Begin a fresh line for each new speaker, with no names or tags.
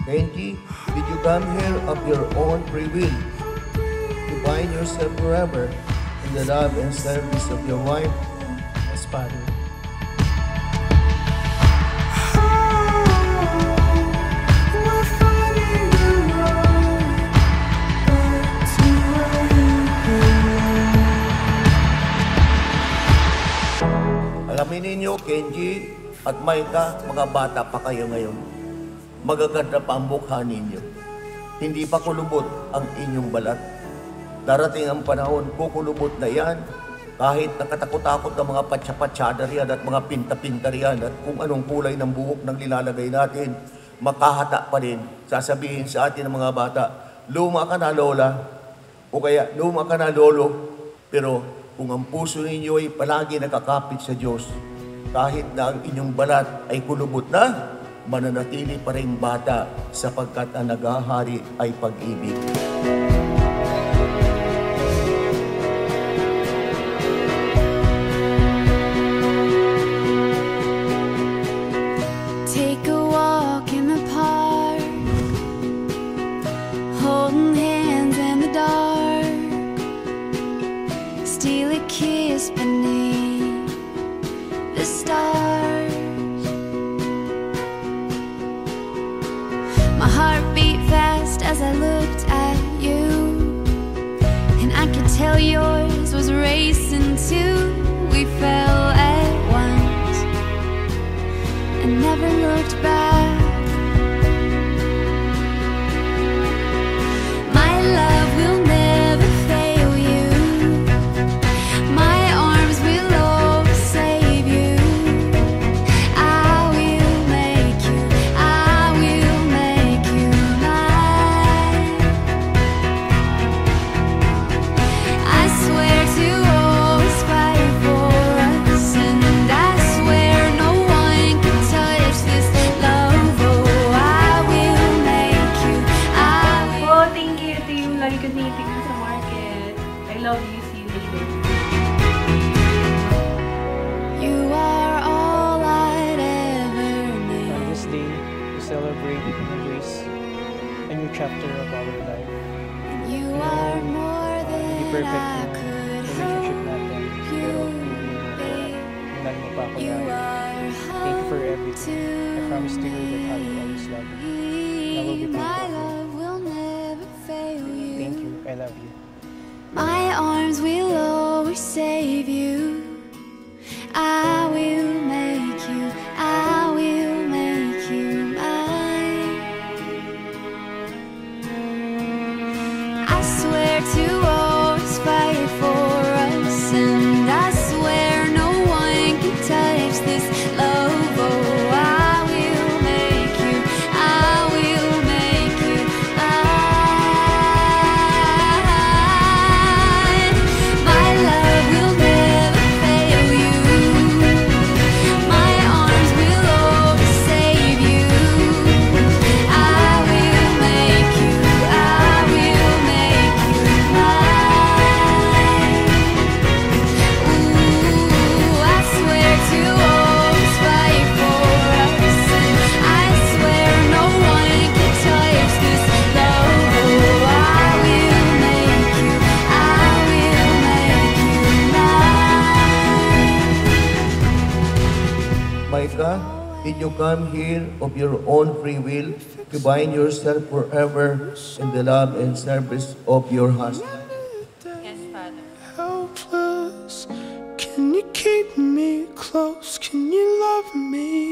Kenji, did you come here of your own free will to bind yourself forever in the love and service of your wife?
Yes, Father.
Alamin ninyo, Kenji at Maika, mga bata pa kayo ngayon. Magaganda pa ang mukha ninyo. Hindi pa kulubot ang inyong balat. Darating ang panahon, kukulubot na yan. Kahit nakatakot-takot ng mga patsa-patsada riyan at mga pinta-pinta riyan at kung anong kulay ng buhok ng nilalagay natin, makahata pa rin. Sasabihin sa atin ng mga bata, luma ka na lola, o kaya luma ka na lolo. Pero kung ang puso ninyo ay palagi nakakapit sa Diyos, kahit na ang inyong balat ay kulubot na, mananatili pa rin bata sapagkat ang naghahari ay pag-ibig.
Take a walk in the park, holding hands in the dark, steal a kiss beneath the stars. My heart beat fast as I looked at you, and I could tell yours was racing too. We fell at once and never looked back. My love will never fail you. My arms will always save you. I will make you, I will make you mine. I swear to always fight for us, and I swear no one can touch this love. Oh, I will make you, I will.
Oh, thank you. Ito yung lagi ko tinitignan sa market. I love you. See you later.
You are all I'd ever
On
need.
this day, we celebrate and embrace a new chapter of our life.
You are more
Hindi
than
perfect
I
yung
could
relationship natin,
hope
pero
you
kung
be.
minahal mo pa ako
You
na,
are
thank you for everything. I promise to you that I will always love you. I will be
my
faithful.
love will never fail you.
Thank you. I love you.
My arms will always save you. I will make you, I will make you mine. I swear to always fight for us, and I swear no one can touch this love. Oh, I will make you, I will make you mine. My love will never fail you. My arms will always save you. I will make you, I will make you mine. Ooh, I swear to always fight for us, and I swear no one can touch this love. Oh, I will make you, I will make you mine.
Maika, did you come here of your own free will to bind yourself forever in the love and service of your husband?
Yes, Father.
Helpless, can you keep me close? Can you love me